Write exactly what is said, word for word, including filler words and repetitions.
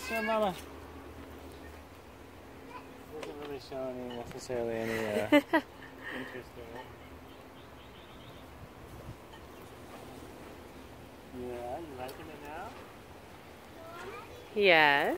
show Mama. Doesn't really show any necessarily any uh, interest in it. Yeah, you liking it now? Yes.